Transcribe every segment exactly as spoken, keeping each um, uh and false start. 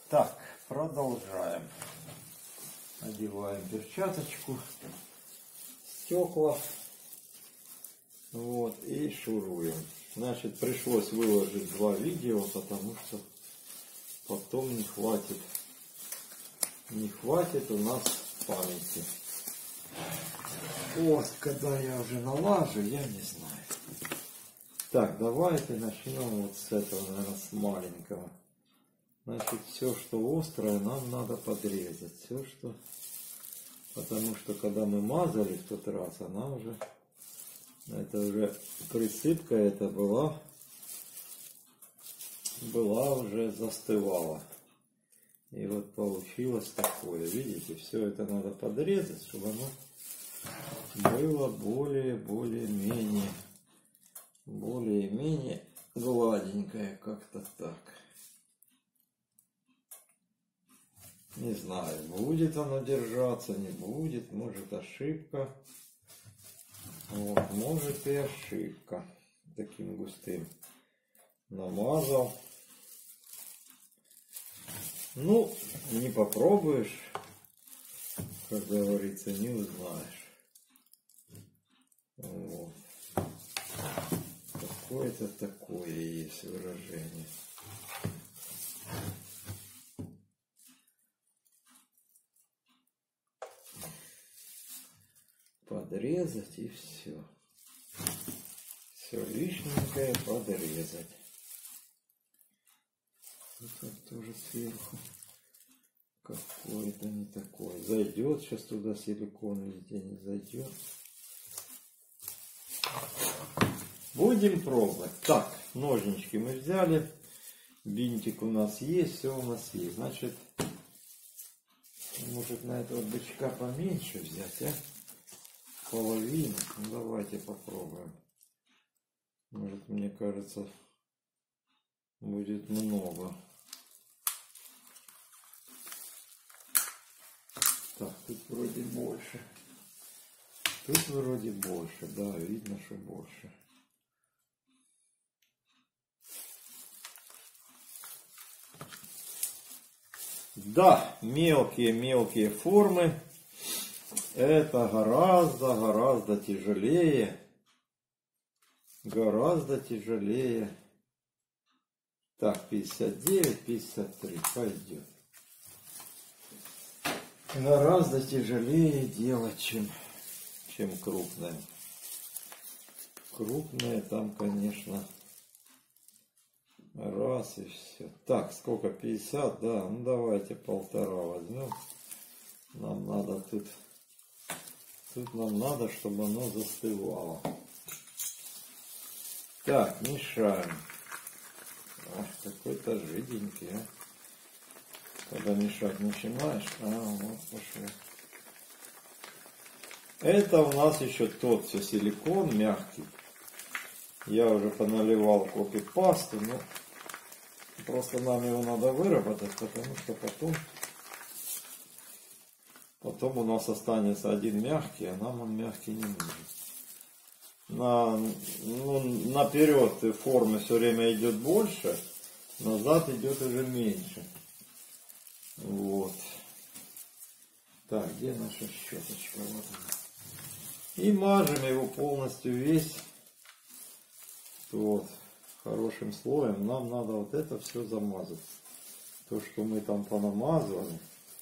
Так, продолжаем. Одеваем перчаточку, стекла, вот, и шуруем. Значит, пришлось выложить два видео, потому что потом не хватит, не хватит у нас памяти. Вот, когда я уже налажу, я не знаю. Так, давайте начнем вот с этого, наверное, с маленького. Значит, все, что острое, нам надо подрезать. Все, что... Потому что, когда мы мазали в тот раз, она уже... Это уже присыпка эта была... Была уже застывала. И вот получилось такое. Видите, все это надо подрезать, чтобы оно было более-более-менее... Более-менее гладенькое, как-то так. Не знаю, будет оно держаться, не будет, может ошибка. Вот, может и ошибка. Таким густым намазал. Ну, не попробуешь, как говорится, не узнаешь. Вот. Какое-то такое есть выражение. Подрезать и все. Все лишненькое подрезать. Это тоже сверху какое-то не такое. Зайдет сейчас туда силикон, везде не зайдет. Будем пробовать. Так, ножнички мы взяли. Бинтик у нас есть, все у нас есть. Значит, может на этого бычка поменьше взять, а? Половину. Ну, давайте попробуем. Может, мне кажется, будет много. Так, тут вроде больше. Тут вроде больше, да, видно, что больше. Да, мелкие-мелкие формы. Это гораздо-гораздо тяжелее. Гораздо тяжелее. Так, пятьдесят девять, пятьдесят три. Пойдет. Гораздо тяжелее делать, чем, чем крупное. Крупное там, конечно, раз и все. Так, сколько? пятьдесят, да. Ну, давайте полтора возьмем. Нам надо тут... Тут нам надо, чтобы оно застывало. Так, мешаем. Ах, какой-то жиденький, а. Когда мешать начинаешь, а, вот пошло. Это у нас еще тот все силикон мягкий. Я уже поналивал копи-пасту, но просто нам его надо выработать, потому что потом... Потом у нас останется один мягкий, а нам он мягкий не нужен. На, ну, наперед формы все время идет больше, назад идет уже меньше. Вот. Так, где наша щеточка? Вот она. И мажем его полностью весь. Вот. Хорошим слоем. Нам надо вот это все замазать. То, что мы там понамазывали.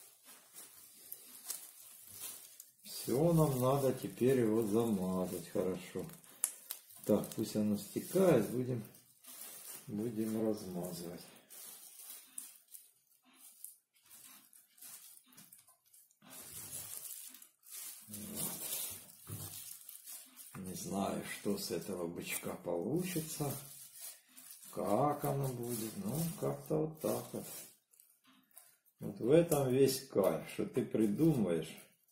Все нам надо теперь его замазать хорошо. Так, пусть оно стекает, будем, будем размазывать. Вот. Не знаю, что с этого бычка получится, как оно будет, ну как-то вот так вот. Вот в этом весь кайф, что ты придумаешь.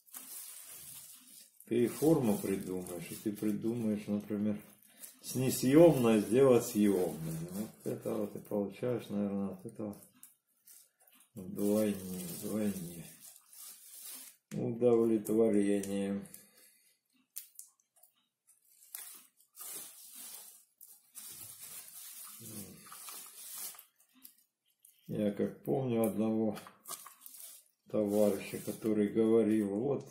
Ты форму придумаешь, и ты придумаешь, например, с несъемной сделать съемной. Вот это вот и получаешь, наверное, от этого вдвойне, вдвойне удовлетворение. Я как помню одного товарища, который говорил, вот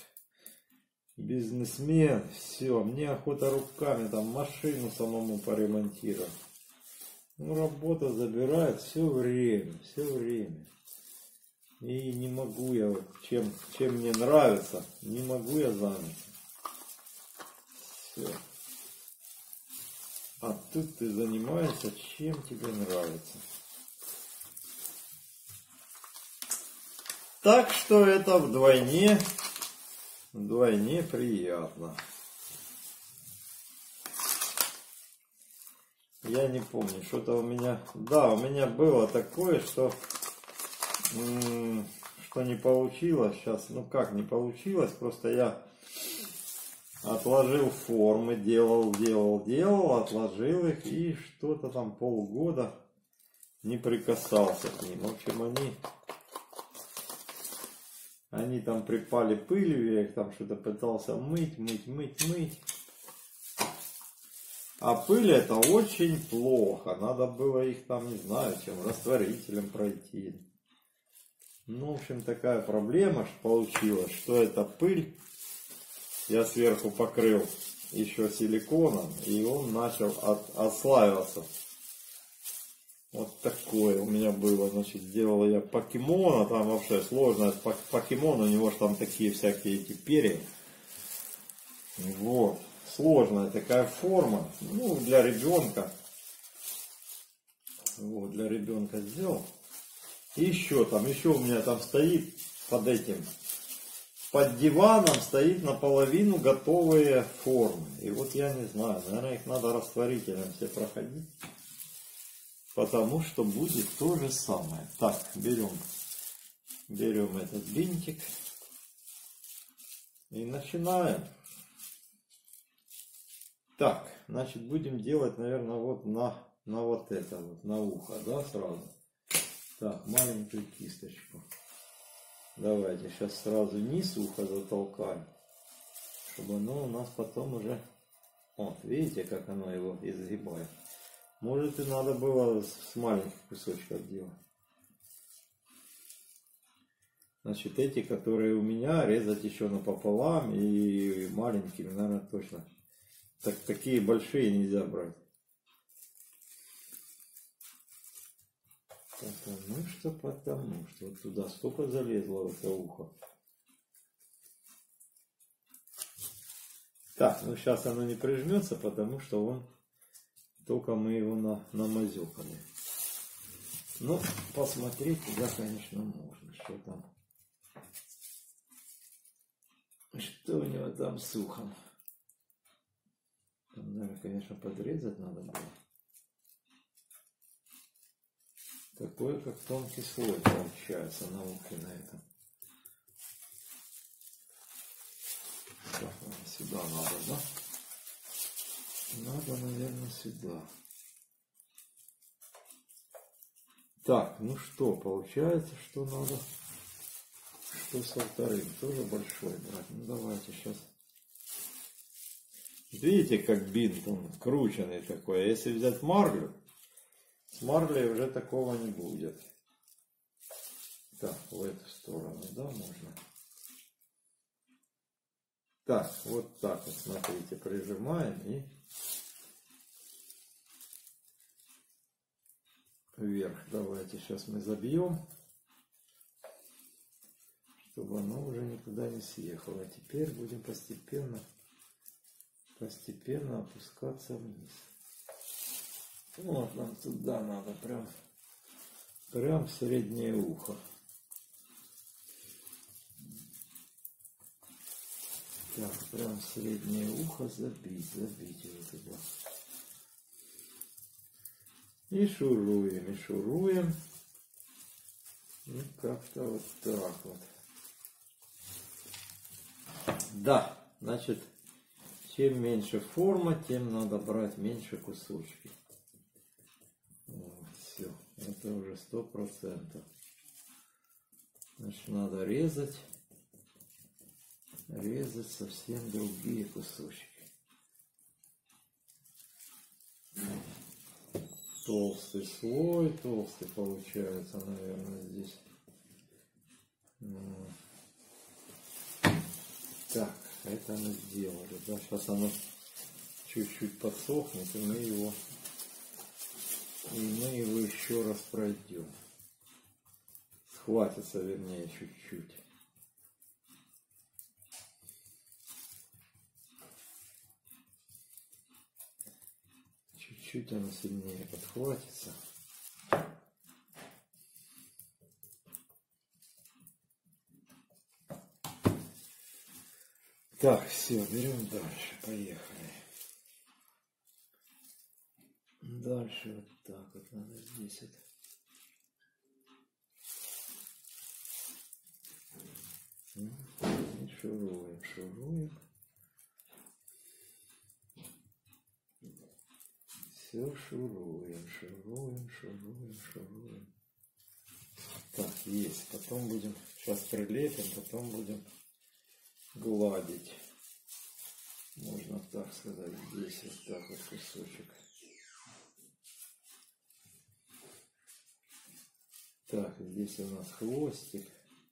бизнесмен, все, мне охота руками там машину самому поремонтировать. Ну, работа забирает все время, все время. И не могу я, чем, чем мне нравится, не могу я заняться. Все. А тут ты занимаешься, чем тебе нравится. Так что это вдвойне, вдвойне приятно. Я не помню, что-то у меня... Да, у меня было такое, что... Что не получилось сейчас. Ну как не получилось, просто я отложил формы, делал, делал, делал, отложил их. И что-то там полгода не прикасался к ним. В общем, они... Они там припали пылью, я их там что-то пытался мыть, мыть, мыть, мыть. А пыль это очень плохо. Надо было их там, не знаю, чем, растворителем пройти. Ну, в общем, такая проблема получилась, что эта пыль я сверху покрыл еще силиконом, и он начал от, отслаиваться. Вот такое у меня было, значит, сделал я покемона, там вообще сложно, покемон, у него же там такие всякие эти перья. Вот, сложная такая форма, ну, для ребенка. Вот, для ребенка сделал. И еще там, еще у меня там стоит под этим, под диваном стоит наполовину готовые формы. И вот я не знаю, наверное, их надо растворителем все проходить. Потому что будет то же самое. Так, берем, берем этот бинтик и начинаем. Так, значит, будем делать, наверное, вот на, на вот это вот, на ухо, да, сразу. Так, маленькую кисточку. Давайте сейчас сразу низ уха затолкаем, чтобы оно у нас потом уже... Вот, видите, как оно его изгибает. Может, и надо было с маленьких кусочков делать. Значит, эти, которые у меня, резать еще напополам и маленькими, наверное, точно. Так, такие большие нельзя брать. Потому что, потому что вот туда столько залезло в это ухо. Так, ну сейчас оно не прижмется, потому что он... Только мы его на, намазюкали. Ну, посмотреть туда, конечно, можно. Что там? Что у него там с ухом? Там, наверное, конечно, подрезать надо было. Такой, как тонкий слой получается на ухе на этом. Так, сюда надо, да? Надо, наверное, сюда. Так, ну что, получается, что надо, что со вторым, тоже большой брать. Ну давайте сейчас. Видите, как бинт, он крученный такой. А если взять марлю, с марлей уже такого не будет. Так, в эту сторону, да, можно. Так, вот так вот, смотрите, прижимаем и вверх. Давайте сейчас мы забьем, чтобы оно уже никуда не съехало. А теперь будем постепенно, постепенно опускаться вниз. Вот нам туда надо, прям, прям в среднее ухо. Так, прям в среднее ухо забить, забить его туда. И шуруем, и шуруем. И как-то вот так вот. Да, значит, чем меньше форма, тем надо брать меньше кусочки. Вот, все, это уже сто процентов. Значит, надо резать. Резать совсем другие кусочки. толстый слой, толстый получается, наверное, здесь. Так, это мы сделали, да, сейчас оно чуть-чуть подсохнет, и мы его, и мы его еще раз пройдем. Схватится, вернее, чуть-чуть. Чуть-чуть оно сильнее подхватится. Так, все, берем дальше, поехали. Дальше вот так вот надо здесь вот. И шуруем, шуруем. Все шуруем, шуруем, шуруем, шуруем. Так, есть. Потом будем, сейчас прилепим, потом будем гладить. Можно так сказать, здесь вот так вот кусочек. Так, здесь у нас хвостик.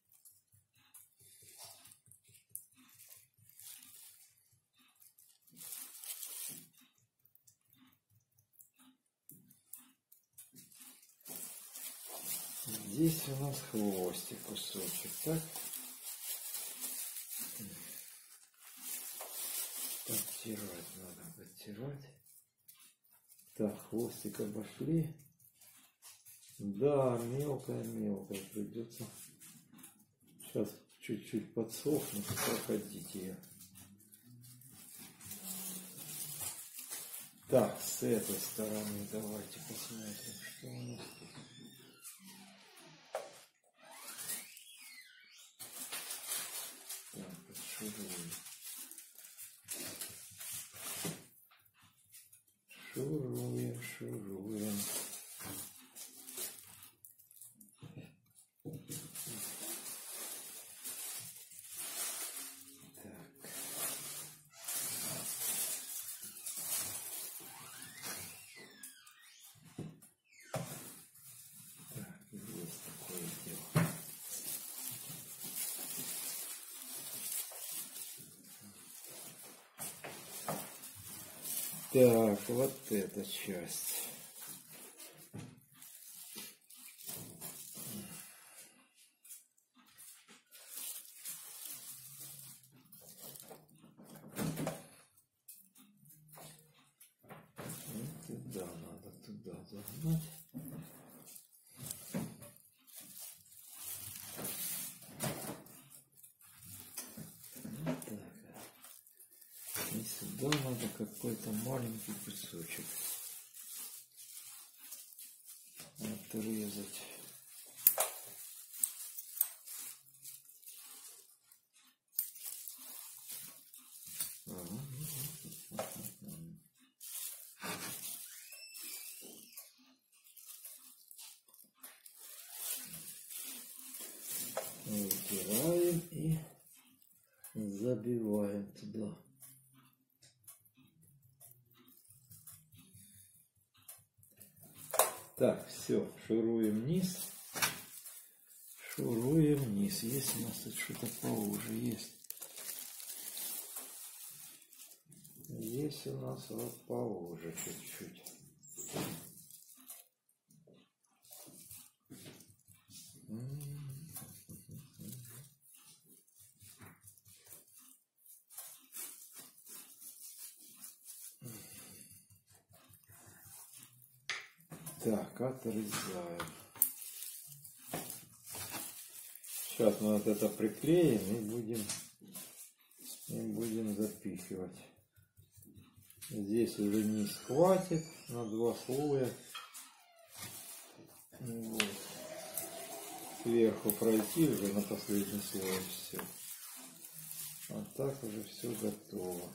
Здесь у нас хвостик кусочек, так? Подтирать надо, подтирать. Так, хвостик обошли. Да, мелкая-мелкая придется. Сейчас чуть-чуть подсохнет и проходить ее. Так, с этой стороны давайте посмотрим, что у нас тут. Так, шуруем. Шуруем, шуруем. Так, вот эта часть. И туда надо, туда загнать. Вот так. И сюда надо какой-то маленький кусочек отрезать. Вытираем и забиваем туда. Так, все, шуруем вниз. Шуруем вниз. Есть у нас тут что-то поуже, есть. Есть у нас вот поуже чуть-чуть. Так, отрезаем. Сейчас мы вот это приклеим и будем, и будем запихивать. Здесь уже низ хватит на два слоя. Вот. Сверху пройти уже на последний слой все. А так уже все готово.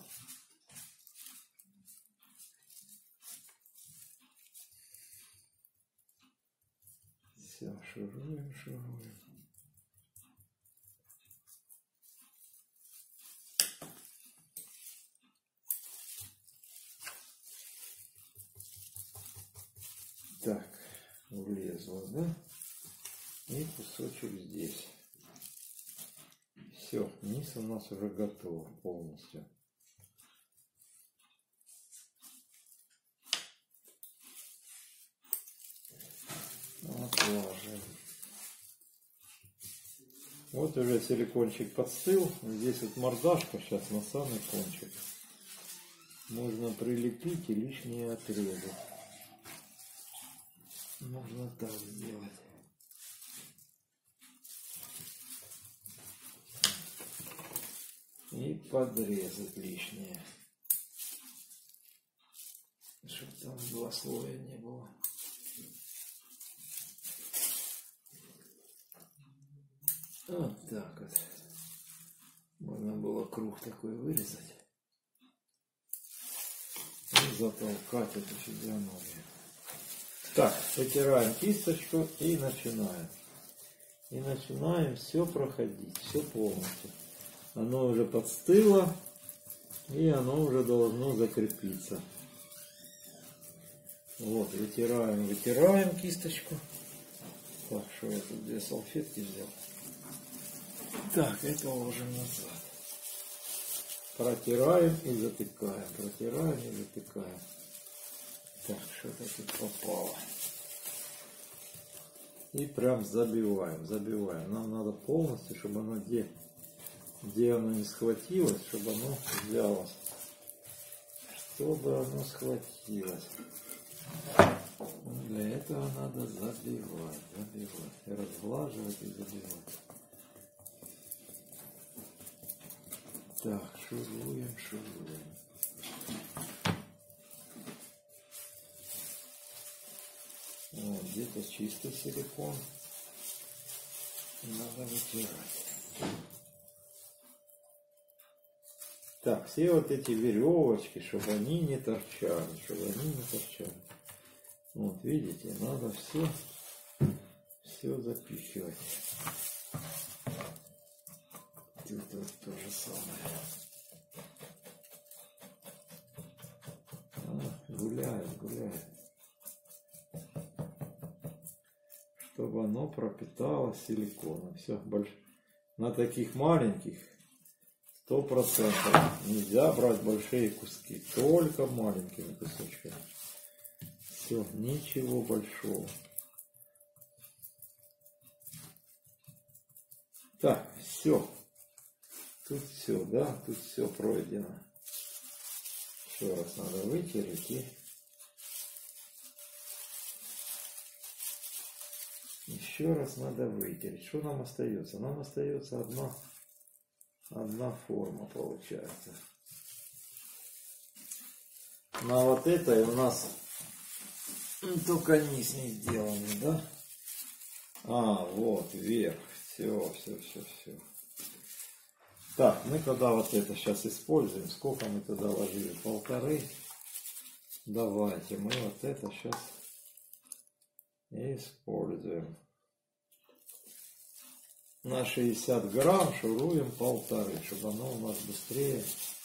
Все, шуруем, шуруем. да? И кусочек здесь. Все, низ у нас уже готов полностью. Отложим. Вот уже силикончик подстыл. Здесь вот мордашка сейчас на самый кончик. Можно прилепить и лишние отрезать. Можно так сделать. И подрезать лишнее. Чтобы там два слоя не было. Вот так вот. Можно было круг такой вырезать. И затолкать эту физиономию. Так, вытираем кисточку и начинаем. И начинаем все проходить, все полностью. Оно уже подстыло, и оно уже должно закрепиться. Вот, вытираем, вытираем кисточку. Так, что я тут две салфетки взял. Так, это ложим назад. Протираем и затыкаем, протираем и затыкаем. Так, что-то тут попало. И прям забиваем, забиваем. Нам надо полностью, чтобы оно где, где оно не схватилось, чтобы оно взялось. Чтобы оно схватилось. Для этого надо забивать, забивать. И разглаживать и забивать. Так, шуруем, шуруем. Вот, где-то чистый силикон. Надо вытирать. Так, все вот эти веревочки, чтобы они не торчали, чтобы они не торчали. Вот, видите, надо все, все запихивать. Тут вот то же самое. А, гуляет, гуляет. Чтобы оно пропиталось силиконом. Все, больше. На таких маленьких сто процентов нельзя брать большие куски, только маленькими кусочками. Все, ничего большого. Так, все. Тут все, да, тут все пройдено. Еще раз надо вытереть и еще раз надо вытереть. Что нам остается? Нам остается одна, одна форма получается. На вот этой у нас только низ не сделанный, да? А, вот, вверх. Все, все, все, все. Так, мы тогда вот это сейчас используем. Сколько мы туда ложили? Полторы. Давайте мы вот это сейчас используем. На шестьдесят грамм шуруем полторы, чтобы оно у нас быстрее,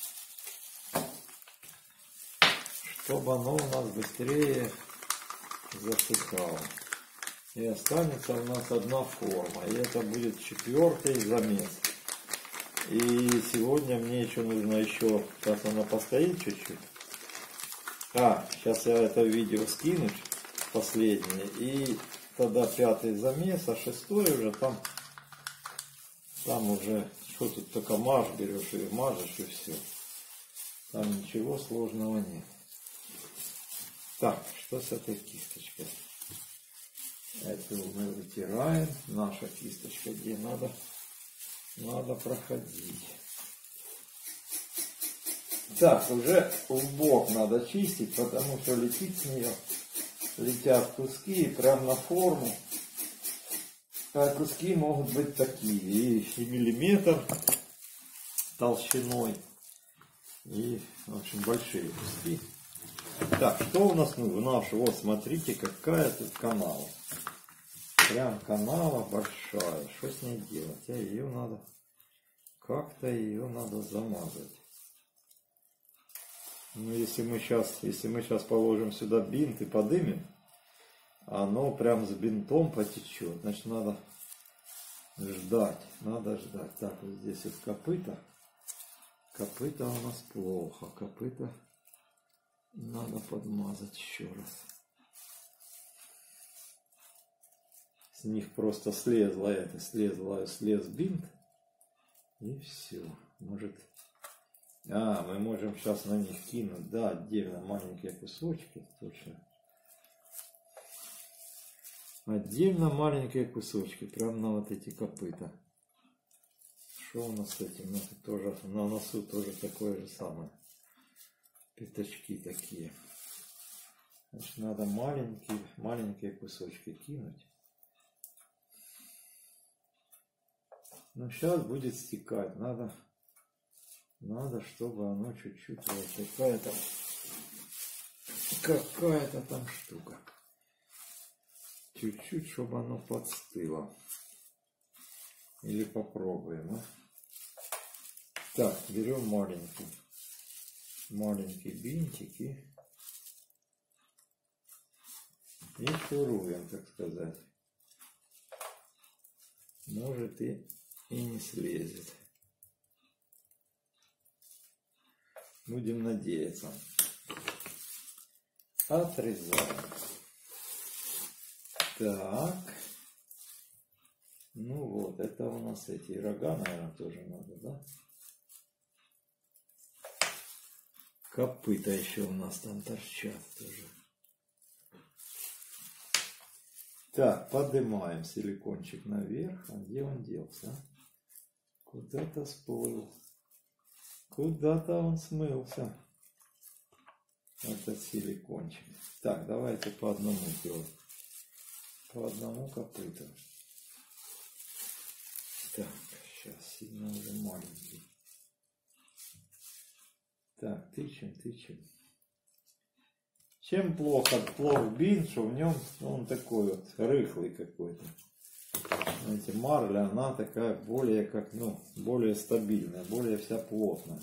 чтобы оно у нас быстрее засыхало. И останется у нас одна форма. И это будет четвертый замес. И сегодня мне еще нужно еще, сейчас она постоит чуть-чуть. А, сейчас я это видео скину, последнее. И тогда пятый замес, а шестой уже там, там уже, что тут только марш берешь и мажешь и все. Там ничего сложного нет. Так, что с этой кисточкой? Эту мы вытираем. Наша кисточка, где надо, надо проходить. Так, уже в бок надо чистить, потому что летит с нее, летят куски и прям на форму. А куски могут быть такие, и, и миллиметр толщиной, и, в общем, большие куски. Так, что у нас ну, наш, вот смотрите, какая тут канава. Прям канава большая. Что с ней делать? А ее надо, как-то ее надо замазать. Ну, если мы сейчас, если мы сейчас положим сюда бинт и подымем, оно прям с бинтом потечет. Значит, надо ждать, надо ждать. Так, вот здесь вот копыта. Копыта у нас плохо. Копыта надо подмазать еще раз. С них просто слезла это, слезла, слез бинт. И все. Может... А, мы можем сейчас на них кинуть, да, отдельно маленькие кусочки, точно. Отдельно маленькие кусочки, прям на вот эти копыта. Что у нас с этим? Ну, тоже, на носу тоже такое же самое. Пятачки такие. Значит, надо маленькие, маленькие кусочки кинуть. Но сейчас будет стекать. Надо, надо, чтобы оно чуть-чуть, вот какая-то, какая-то там штука. Чуть-чуть, чтобы оно подстыло. Или попробуем, а? Так, берем маленький, маленький бинтик и, и шуруем, так сказать. Может и, и не слезет. Будем надеяться. Отрезаем. Так. Ну вот, это у нас эти рога, наверное, тоже надо, да? Копыта еще у нас там торчат тоже. Так, поднимаем силикончик наверх. А где он делся? Куда-то сплыл. Куда-то он смылся. Этот силикончик. Так, давайте по одному делать. По одному копыту. Так, сейчас сильно уже маленький. Так, тычем, тычем. Чем плохо, плох бинт, что в нем он такой вот рыхлый какой-то. Знаете, марля, она такая более, как, ну, более стабильная, более вся плотная.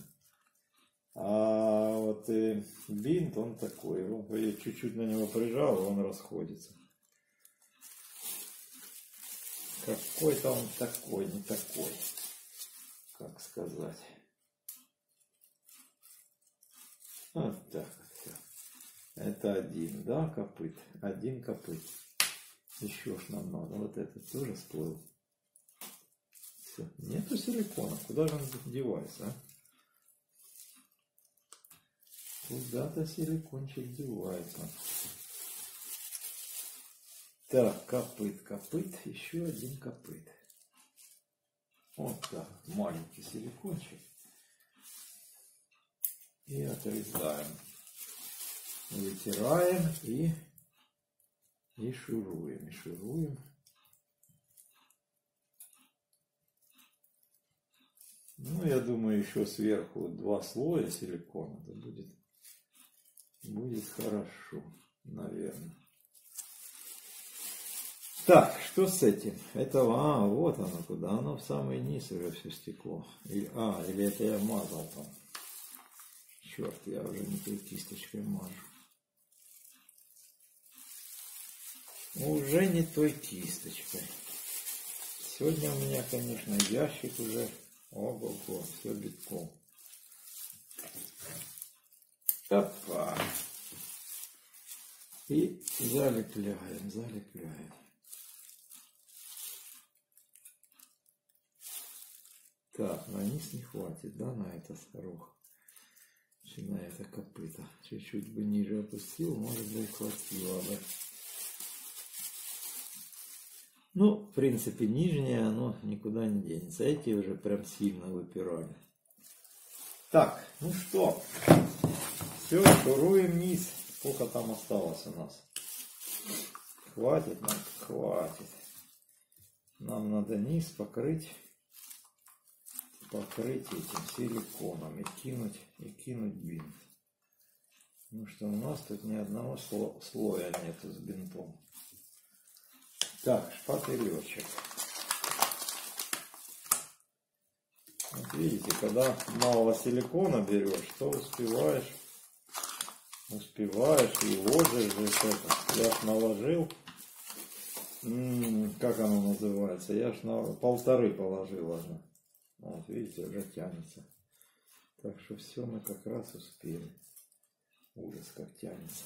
А вот и бинт, он такой, вот, я чуть-чуть на него прижал, он расходится. Какой-то он такой, не такой, как сказать. Вот так вот все. Это один, да, копыт? Один копыт. Еще ж нам надо. Вот этот тоже всплыл. Все. Нету силикона. Куда же он девается, а? Куда-то силикончик девается. Так, копыт, копыт. Еще один копыт. Вот так. Маленький силикончик. И отрезаем. Вытираем и, и шуруем. И шуруем. Ну, я думаю, еще сверху два слоя силикона. Это будет, будет хорошо, наверное. Так, что с этим? Это, а, вот оно куда. Оно в самый низ уже все стекло. Или, а, или это я мазал там. Черт, я уже не той кисточкой мажу. Уже не той кисточкой. Сегодня у меня, конечно, ящик уже. Ого-го, все битком. Опа. И залепляем, залепляем. Так, на низ не хватит, да, на этот рог. На это копыто. Чуть-чуть бы ниже опустил, может быть, хватило бы. Ну, в принципе, нижнее оно никуда не денется. Эти уже прям сильно выпирали. Так, ну что. Все, шуруем вниз. Сколько там осталось у нас? Хватит нам? Хватит. Нам надо низ покрыть. Покрыть этим силиконом и кинуть, и кинуть бинт. Потому что у нас тут ни одного сло, слоя нету с бинтом. Так, шпателечек. Вот видите, когда малого силикона берешь, то успеваешь, успеваешь и ложишь здесь это. Я наложил М-м, как оно называется? Я ж на полторы положил аж. Вот, видите, уже тянется. Так что все мы как раз успели. Ужас, как тянется.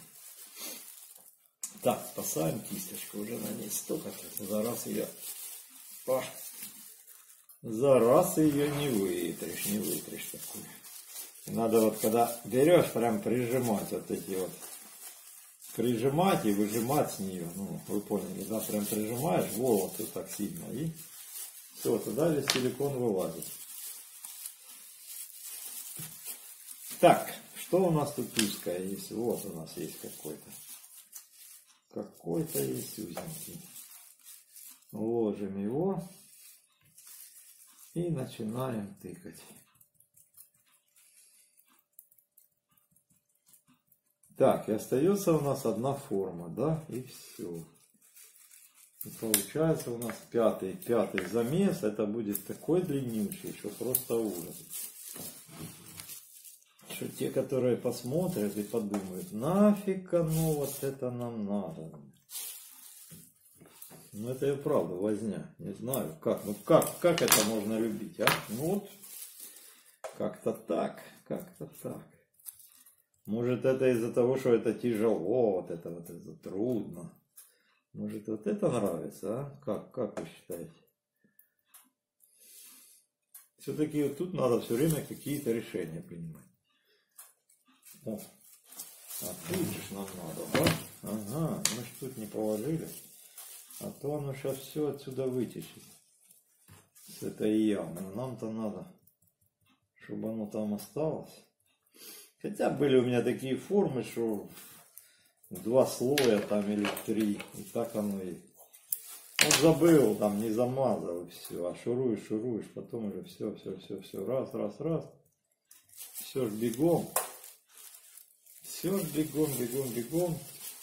Так, спасаем кисточку. Уже на ней столько. За раз ее... О, за раз ее не вытрешь, не вытрешь такую. Надо вот когда берешь, прям прижимать вот эти вот. Прижимать и выжимать с нее. Ну, вы поняли, да, прям прижимаешь волосы так сильно. И все, туда весь силикон вылазит. Так, что у нас тут узкое есть? Вот у нас есть какой-то. Какой-то есть узенький. Ложим его. И начинаем тыкать. Так, и остается у нас одна форма, да, и все. И получается у нас пятый, пятый замес, это будет такой длиннющий, что просто ужас. Что те, которые посмотрят и подумают, нафиг оно вот это нам надо. Ну это и правда возня, не знаю, как, ну как, как это можно любить, а? Ну вот, как-то так, как-то так. Может это из-за того, что это тяжело, вот это вот это трудно. Может вот это нравится, а? Как, как вы считаете? Все-таки вот тут надо все время какие-то решения принимать. О, а тут же нам надо, да? Ага, мы ж тут не положили. А то оно сейчас все отсюда вытечет. С этой ямы. Нам-то надо, чтобы оно там осталось. Хотя были у меня такие формы, что два слоя там или три. И так оно и... Вот забыл, там не замазал и все. А шуруешь, шуруешь, потом уже все, все, все, все. Раз, раз, раз. Все ж бегом. Все ж бегом, бегом, бегом.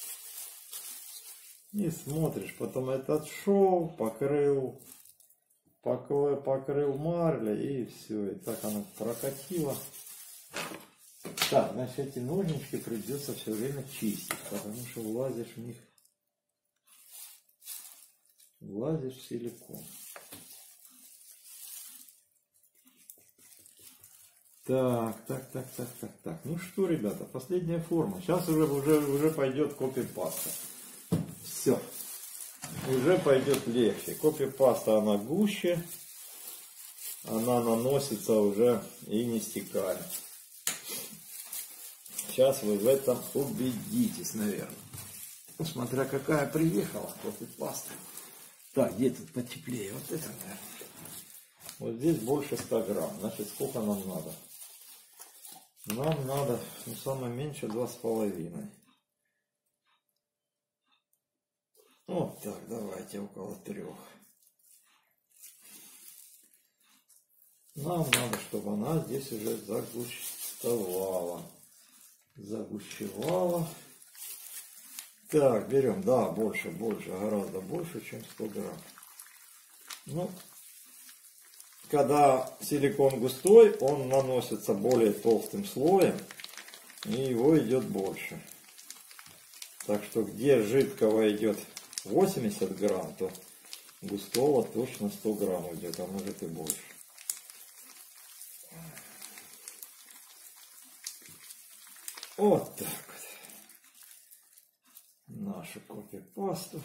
И смотришь, потом этот шел, покрыл, покрыл, покрыл марлей и все. И так оно прокатило. Так, значит, эти ножнички придется все время чистить, потому что влазишь в них, влазишь в силикон. Так, так, так, так, так, так. Ну что, ребята, последняя форма. Сейчас уже, уже, уже пойдет копипаста. Все. Уже пойдет легче. Копипаста, она гуще. Она наносится уже и не стекает. Сейчас вы в этом убедитесь, наверное. Смотря какая приехала копипаста. Так, где тут потеплее? Вот это, наверное. Вот здесь больше ста грамм. Значит, сколько нам надо? Нам надо, ну, самое меньше два с половиной. Вот так, давайте около трех. Нам надо, чтобы она здесь уже загущевала. Загущевала. Так, берем, да, больше, больше, гораздо больше, чем сто грамм. Ну, когда силикон густой, он наносится более толстым слоем, и его идет больше. Так что где жидкого идет восемьдесят грамм, то густого точно сто грамм идет, а может и больше. Вот так вот. Нашу копипасту.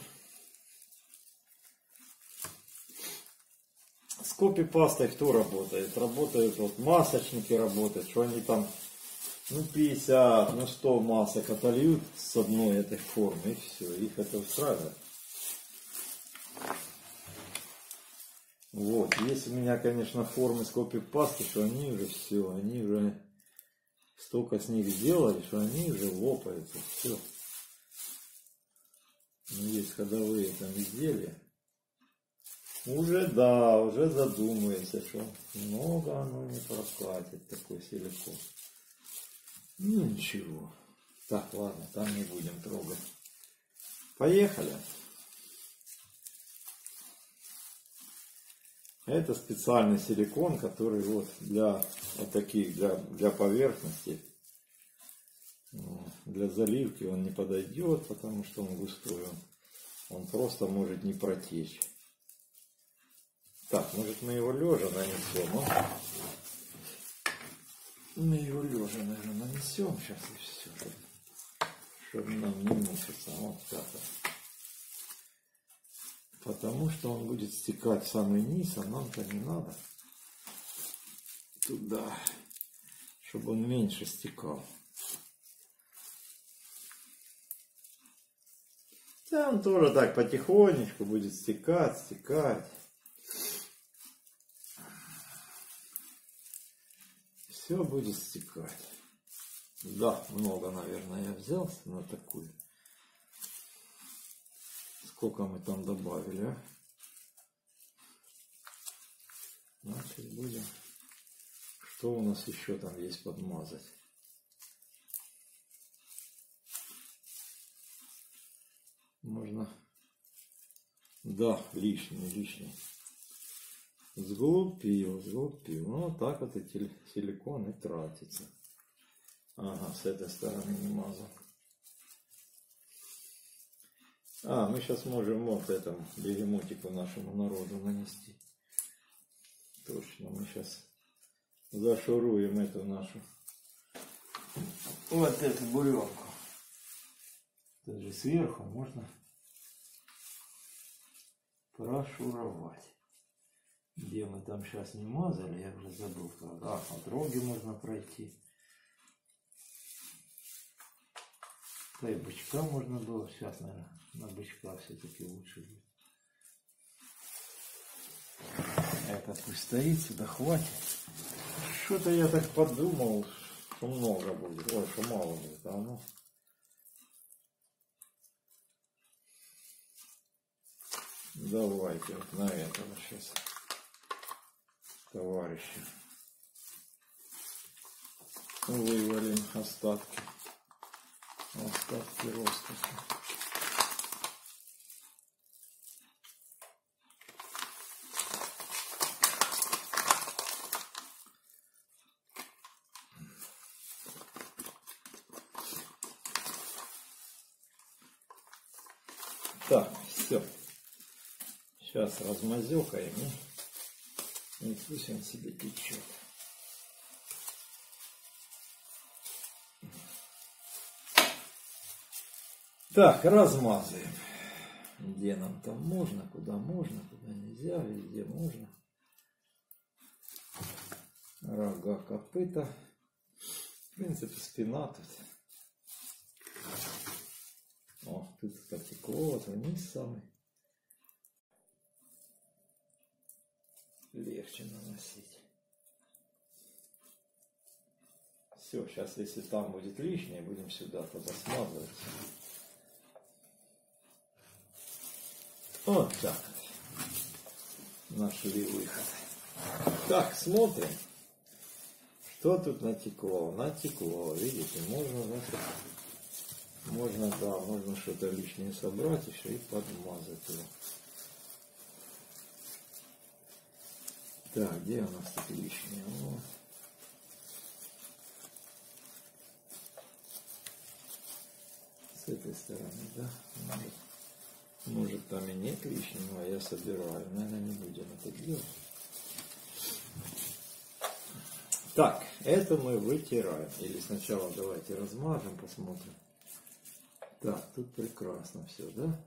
С копипастой кто работает? Работают вот масочники работают, что они там ну пятьдесят, ну сто масок отольют с одной этой формы, и все, их это устраивает. Вот, есть у меня, конечно, формы с копипасты, что они уже все, они уже столько с них сделали, что они уже лопаются, все. Но есть ходовые там изделия. Уже, да, уже задумываешься, что много оно не прокатит, такой силикон. Ну ничего. Так, ладно, там не будем трогать. Поехали. Это специальный силикон, который вот для вот таких, для, для поверхностей. Для заливки он не подойдет, потому что он густой. он просто может не протечь. Так, может мы его лежа нанесем, а? Мы его лежа, наверное, нанесем сейчас и все, чтобы, чтобы нам не мучиться. Вот так вот. Потому что он будет стекать в самый низ, а нам-то не надо туда, чтобы он меньше стекал. Да, он тоже так потихонечку будет стекать, стекать. Все будет стекать. Да, много, наверное, я взял на такую. Сколько мы там добавили, а? Значит, будем. Что у нас еще там есть подмазать? Можно. Да, лишний, лишний. Сглупил, сглупил. Ну, вот так вот и силикон и тратится. Ага, с этой стороны не мазал. А, мы сейчас можем вот этому бегемотику нашему народу нанести. Точно, мы сейчас зашуруем эту нашу, вот эту буренку. Даже сверху можно прошуровать. Где мы там сейчас не мазали, я уже забыл. А, по дороге можно пройти. Да и бычка можно было. Сейчас, наверное, на бычка все-таки лучше будет. Это пусть стоит, сюда хватит. Что-то я так подумал, что много будет. Ой, что мало будет. А ну. Давайте вот на этого сейчас, товарищи, вывалим остатки. Остатки роскоши. Так, все. Сейчас размазёкаем и пусть он себе течет. Так, размазываем. Где нам там можно, куда можно, куда нельзя, везде можно. Рога, копыта. В принципе, спина тут. О, тут потекло, вот вниз самый. Легче наносить. Все, сейчас, если там будет лишнее, будем сюда тогда смазывать. Вот так. Нашли выход. Так, смотрим. Что тут натекло? Натекло. Видите, можно, можно, да, можно что-то лишнее собрать еще и подмазать его. Так, где у нас тут лишнее? Вот. С этой стороны, да? Может, может там и нет лишнего, а я собираю. Наверное, не будем это делать. Так, это мы вытираем. Или сначала давайте размажем, посмотрим. Так, тут прекрасно все, да?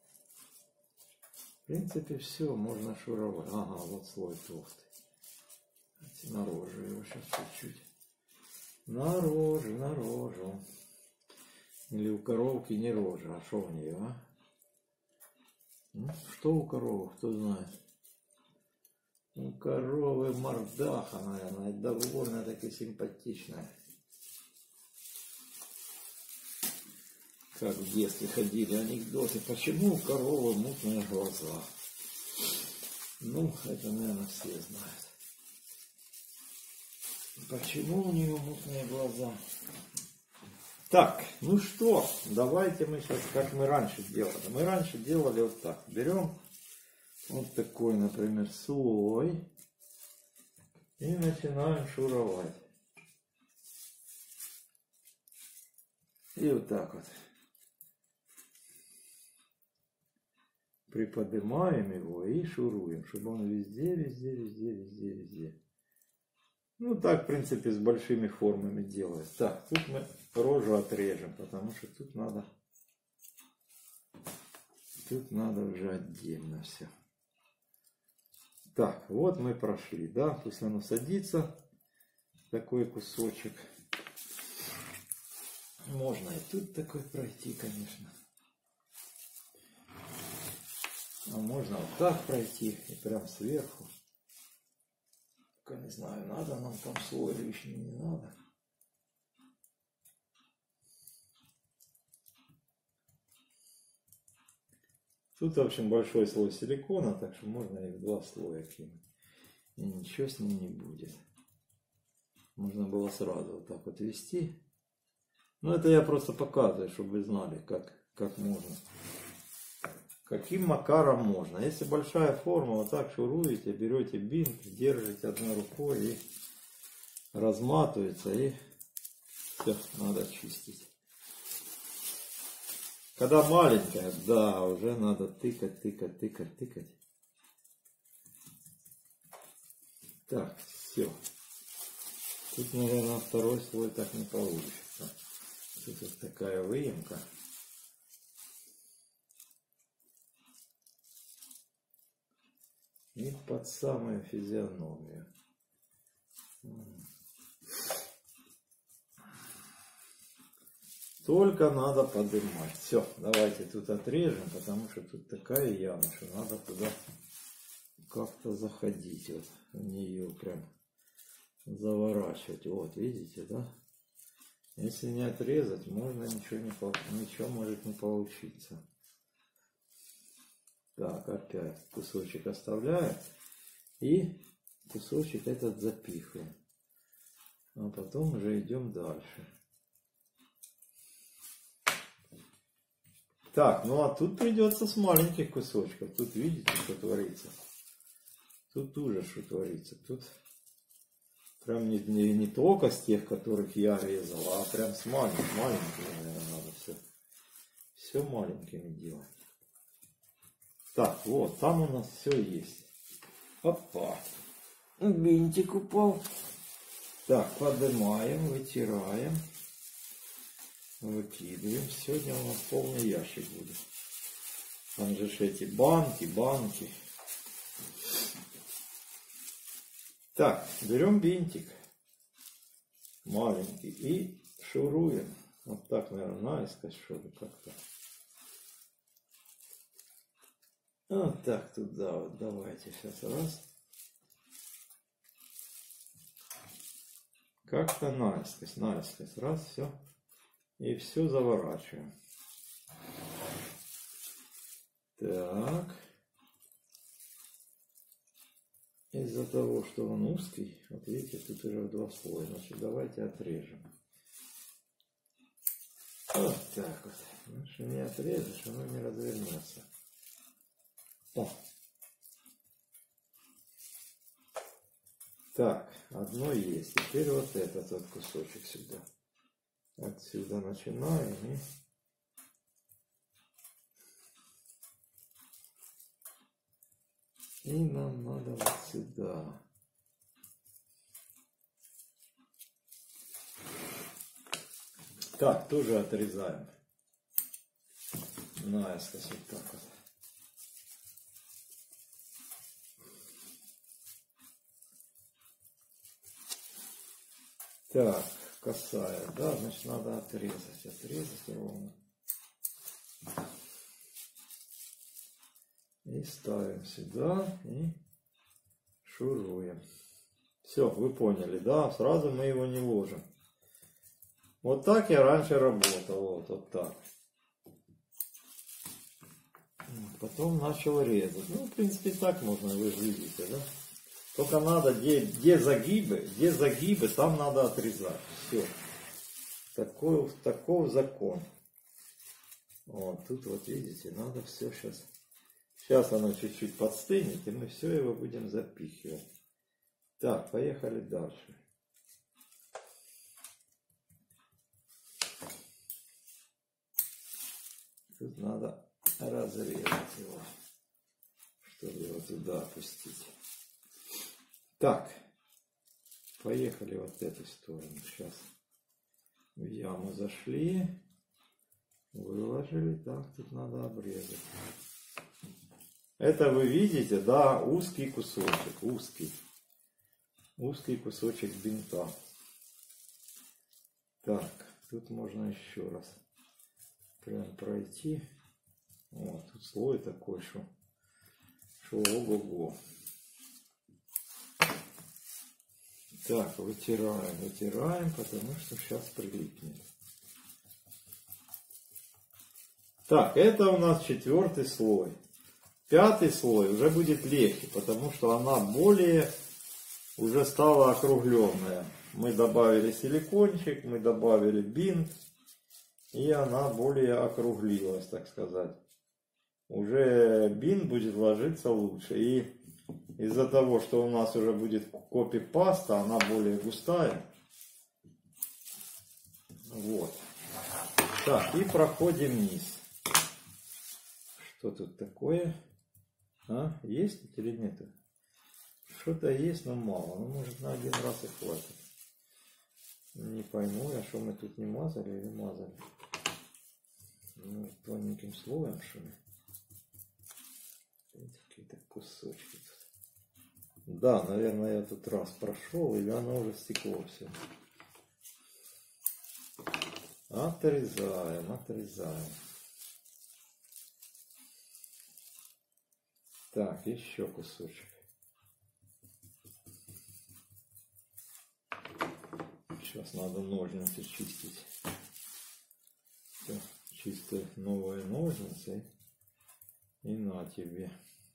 В принципе, все, можно шуровать. Ага, вот слой толстый. Наружу его сейчас чуть-чуть. Наружу, наружу. Или у коровки не рожа, а что у нее, а? Ну, что у коровы, кто знает? У коровы мордаха, наверное, довольно таки симпатичная. Как в детстве ходили анекдоты, почему у коровы мутные глаза. Ну, это, наверное, все знают. Почему у нее мутные глаза? Так, ну что, давайте мы сейчас, как мы раньше делали. Мы раньше делали вот так. Берем вот такой, например, слой и начинаем шуровать. И вот так вот. приподнимаем его и шуруем, чтобы он везде, везде, везде, везде, везде. Ну так, в принципе, с большими формами делают. Так, тут мы рожу отрежем, потому что тут надо, тут надо уже отдельно все. Так, вот мы прошли, да, пусть оно садится, такой кусочек. Можно и тут такой пройти, конечно. А можно вот так пройти и прям сверху. Только не знаю, надо нам там слой лишний, не надо. Тут, в общем, большой слой силикона, так что можно и в два слоя кинуть. И ничего с ним не будет. Можно было сразу вот так вот вести. Ну, это я просто показываю, чтобы вы знали, как, как можно. Каким макаром можно. Если большая форма, вот так шуруете, берете бинт, держите одной рукой и разматывается, и все, надо чистить. Когда маленькая, да, уже надо тыкать, тыкать, тыкать, тыкать. Так, все. Тут, наверное, второй слой так не получится. Тут вот такая выемка. И под самую физиономию. Только надо поднимать. Все, давайте тут отрежем, потому что тут такая яма, что надо туда как-то заходить. Вот в нее прям заворачивать. Вот, видите, да? Если не отрезать, можно ничего не ничего может не получиться. Так, опять кусочек оставляю и кусочек этот запихиваем. А потом уже идем дальше. Так, ну а тут придется с маленьких кусочков. Тут видите, что творится. Тут уже что творится. Тут прям не, не, не только с тех, которых я резал, а прям с маленькими. Маленькими, наверное, надо все. Все маленькими делать. Так, вот, там у нас все есть. Опа. Бинтик упал. Так, поднимаем, вытираем. Выкидываем. Сегодня у нас полный ящик будет. Там же эти банки, банки. Так, берем бинтик. Маленький. И шуруем. Вот так, наверное, наискось, чтобы как-то. Вот так туда вот, давайте сейчас раз. Как-то наискось, наискось, раз, все. И все заворачиваем. Так. Из-за того, что он узкий, вот видите, тут уже в два слоя. Значит, давайте отрежем. Вот так вот. Значит, не отрежешь, оно не развернется. О. Так, одно есть. Теперь вот этот вот кусочек сюда. Отсюда начинаем и... И нам надо вот сюда. Так, тоже отрезаем. Наискось вот так вот. Так, косая, да, значит надо отрезать, отрезать ровно. И ставим сюда и шуруем. Все, вы поняли, да, сразу мы его не ложим. Вот так я раньше работал, вот, вот так. Потом начал резать. Ну, в принципе, так можно, вы же видите, да? Только надо, где, где загибы, где загибы, там надо отрезать. Все. Такой, такой закон. Вот, тут вот видите, надо все сейчас. Сейчас оно чуть-чуть подстынет, и мы все его будем запихивать. Так, поехали дальше. Тут надо разрезать его. чтобы его туда опустить. Так, поехали вот в эту сторону. Сейчас в яму зашли, выложили. Так, тут надо обрезать. Это вы видите, да, узкий кусочек, узкий. Узкий кусочек бинта. Так, тут можно еще раз прям пройти. Вот, тут слой такой, что, что ого-го. Так, вытираем, вытираем, потому что сейчас прилипнет. Так, это у нас четвертый слой. Пятый слой уже будет легче, потому что она более уже стала округленная. Мы добавили силикончик, мы добавили бинт, и она более округлилась, так сказать. Уже бинт будет ложиться лучше. И из-за того, что у нас уже будет копипаста, она более густая. Вот. Так, и проходим вниз. Что тут такое? А, есть тут или нет? Что-то есть, но мало. Ну, может, на один раз и хватит. Не пойму я, что мы тут не мазали или мазали. Ну, тоненьким слоем, что ли? Какие-то кусочки тут. Да, наверное, я тут раз прошел, и оно уже стекло все. Отрезаем, отрезаем. Так, еще кусочек. Сейчас надо ножницы чистить. Все, чистые новые ножницы. И на тебе.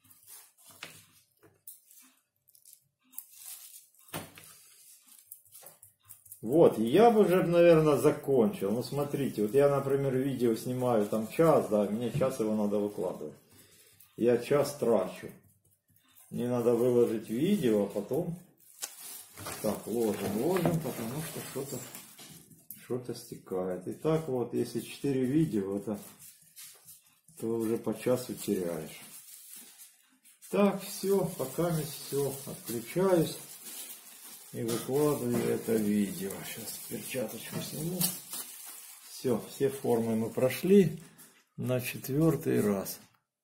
Вот, я бы уже, наверное, закончил. Ну, смотрите, вот я, например, видео снимаю там час, да, мне час его надо выкладывать. Я час трачу. Мне надо выложить видео, а потом... Так, ложим, ложим, потому что что-то что-то стекает. И так вот, если четыре видео, это, то уже по часу теряешь. Так, все, пока не все, отключаюсь и выкладываю это видео. Сейчас перчаточку сниму. Все, все формы мы прошли на четвертый раз.